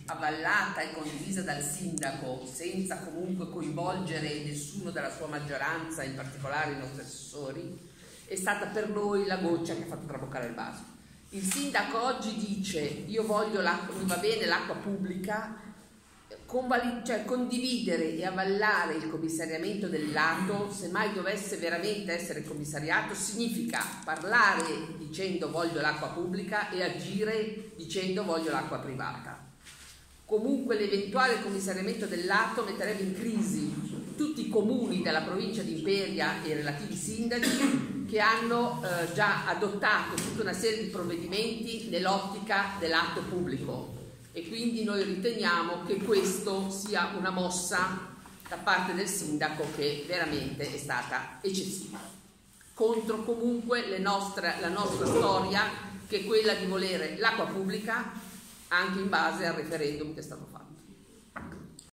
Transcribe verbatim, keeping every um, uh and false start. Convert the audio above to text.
avallata e condivisa dal sindaco senza comunque coinvolgere nessuno della sua maggioranza, in particolare i nostri assessori, è stata per noi la goccia che ha fatto traboccare il vaso. Il sindaco oggi dice: io voglio l'acqua, mi va bene l'acqua pubblica, cioè condividere e avvallare il commissariamento del lato, se mai dovesse veramente essere commissariato, significa parlare dicendo voglio l'acqua pubblica e agire dicendo voglio l'acqua privata. Comunque l'eventuale commissariamento del lato metterebbe in crisi tutti i comuni della provincia di Imperia e i relativi sindaci che hanno eh, già adottato tutta una serie di provvedimenti nell'ottica dell'atto pubblico. E quindi noi riteniamo che questo sia una mossa da parte del sindaco che veramente è stata eccessiva, contro comunque le nostre, la nostra storia, che è quella di volere l'acqua pubblica anche in base al referendum che è stato fatto.